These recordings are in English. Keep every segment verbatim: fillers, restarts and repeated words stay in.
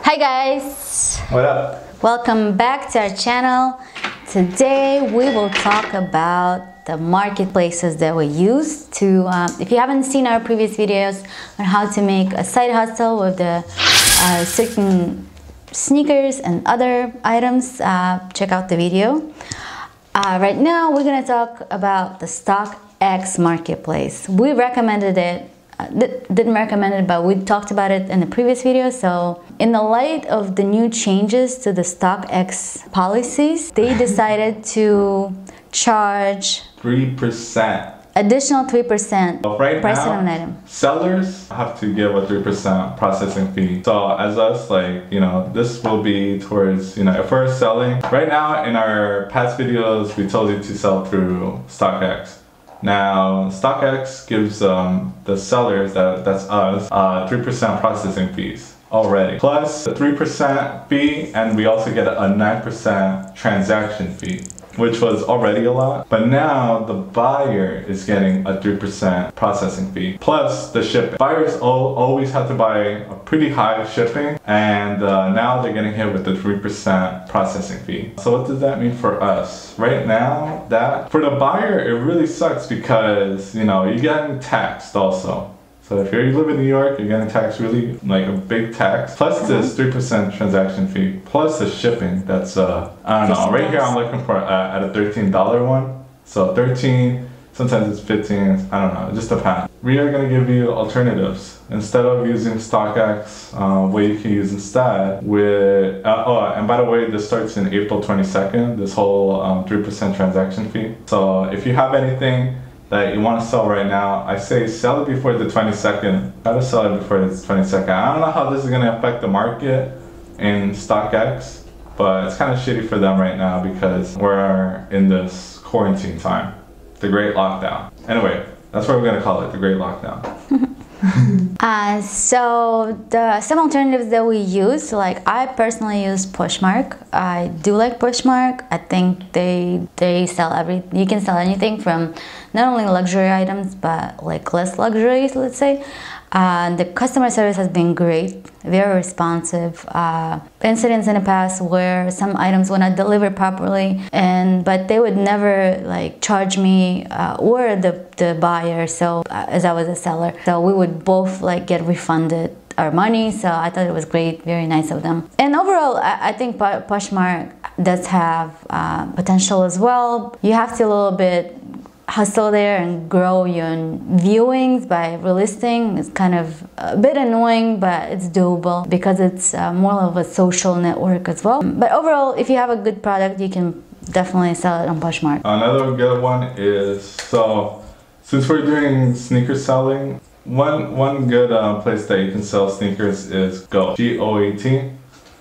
Hi guys! What up? Welcome back to our channel. Today we will talk about the marketplaces that we use to, uh, if you haven't seen our previous videos on how to make a side hustle with the uh, certain sneakers and other items, uh, check out the video. Uh, right now we're going to talk about the StockX marketplace. We recommended it. Uh, didn't recommend it, but we talked about it in the previous video. So in the light of the new changes to the StockX policies, they decided to charge three percent. Additional three percent right price now, of an item. Sellers have to give a three percent processing fee. So as us, like, you know, this will be towards, you know, if we're selling. Right now in our past videos, we told you to sell through StockX. Now, StockX gives um, the sellers, that, that's us, uh, three percent processing fees already. Plus the three percent fee, and we also get a nine percent transaction fee, which was already a lot. But now the buyer is getting a three percent processing fee, plus the shipping. Buyers al always have to buy a pretty high shipping, and uh, now they're getting hit with the three percent processing fee. So what does that mean for us? Right now, that for the buyer, it really sucks because, you know, you're getting taxed also. So if you live in New York, you're getting taxed really, like a big tax. Plus this three percent transaction fee, plus the shipping. That's, uh, I don't know, right here I'm looking for uh, at a thirteen dollar one. So thirteen, sometimes it's fifteen, I don't know, it just depends. We are gonna give you alternatives. Instead of using StockX, uh, what you can use instead with, uh, oh, and by the way, this starts in April twenty-second, this whole um, three percent transaction fee. So if you have anything that you want to sell right now, I say sell it before the twenty-second. Try to sell it before the twenty-second. I don't know how this is going to affect the market in StockX, but it's kind of shitty for them right now because we're in this quarantine time, the Great Lockdown. Anyway, that's what we're going to call it, the Great Lockdown. uh, so the some alternatives that we use, like I personally use Pushmark. I do like Pushmark. I think they they sell every you can sell anything from not only luxury items but like less luxuries, let's say. Uh, the customer service has been great, very responsive. Uh, incidents in the past where some items were not delivered properly, and but they would never like charge me uh, or the the buyer. So uh, as I was a seller, so we would both like get refunded our money. So I thought it was great, very nice of them. And overall, I, I think Pushmark does have uh, potential as well. You have to a little bit hustle there and grow your viewings by relisting. It's kind of a bit annoying, but it's doable because it's uh, more of a social network as well. But overall, if you have a good product, you can definitely sell it on Pushmark. Another good one is, so since we're doing sneaker selling, one one good uh, place that you can sell sneakers is Go, G O A T.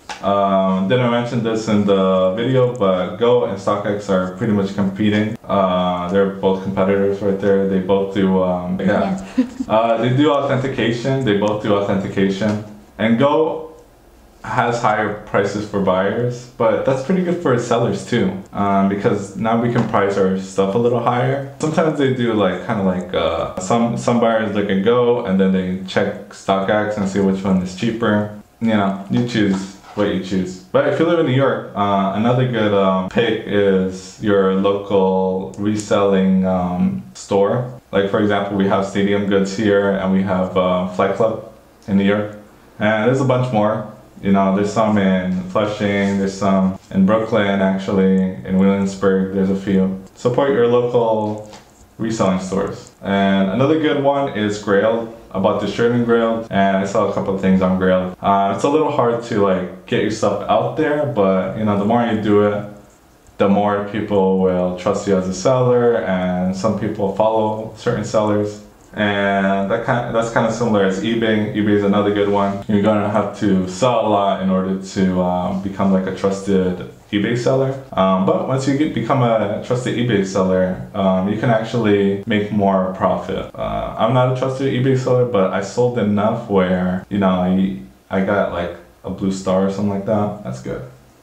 Um, didn't mention this in the video, but Go and StockX are pretty much competing. Uh, they're both competitors right there. They both do, um, yeah. yeah. uh, they do authentication. They both do authentication. And Go has higher prices for buyers, but that's pretty good for sellers too, um, because now we can price our stuff a little higher. Sometimes they do like kind of like uh, some some buyers look at Go and then they check StockX and see which one is cheaper. You know, you choose what you choose. But if you live in New York, uh, another good um, pick is your local reselling um, store. Like for example, we have Stadium Goods here, and we have uh, Flight Club in New York, and there's a bunch more. You know, there's some in Flushing, there's some in Brooklyn actually, in Williamsburg, there's a few. Support your local reselling stores. And another good one is Grailed. I bought this shirt in Grailed, and I saw a couple of things on Grailed. Uh, it's a little hard to like get your stuff out there, but you know, the more you do it, the more people will trust you as a seller, and some people follow certain sellers. And that kind of, that's kind of similar as eBay. eBay is another good one. You're gonna have to sell a lot in order to um, become like a trusted eBay seller. Um, but once you get, become a trusted eBay seller, um, you can actually make more profit. Uh, I'm not a trusted eBay seller, but I sold enough where, you know, I, I got like a blue star or something like that. That's good.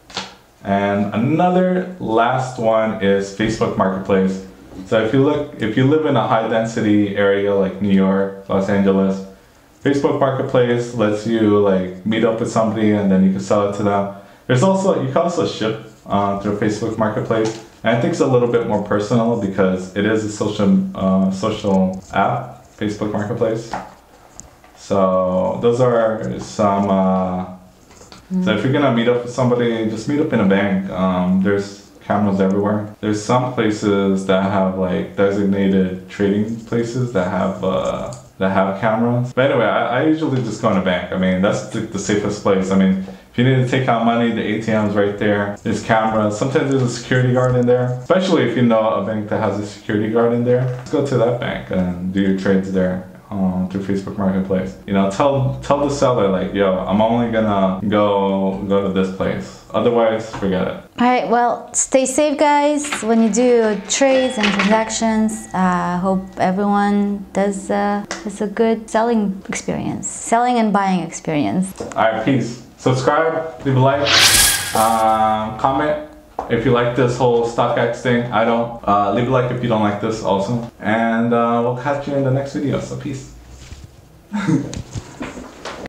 And another last one is Facebook Marketplace. So if you look, if you live in a high density area like New York, Los Angeles, Facebook Marketplace lets you like meet up with somebody and then you can sell it to them. There's also, you can also ship uh, through Facebook Marketplace. And I think it's a little bit more personal because it is a social uh, social app, Facebook Marketplace. So those are some, uh, mm. so if you're gonna meet up with somebody, just meet up in a bank. Um, there's cameras everywhere. There's some places that have like designated trading places that have uh, that have cameras. But anyway, I, I usually just go in a bank. I mean, that's the, the safest place. I mean, if you need to take out money, the A T M's right there. There's cameras. Sometimes there's a security guard in there. Especially if you know a bank that has a security guard in there. Just go to that bank and do your trades there um, through Facebook Marketplace. You know, tell tell the seller like, yo, I'm only gonna go go to this place. Otherwise, forget it. All right. Well, stay safe, guys. When you do trades and transactions, I uh, hope everyone does uh, has a good selling experience, selling and buying experience. All right. Peace. Subscribe, leave a like, uh, comment if you like this whole StockX thing. I don't. Uh, leave a like if you don't like this also. And uh, we'll catch you in the next video, so peace.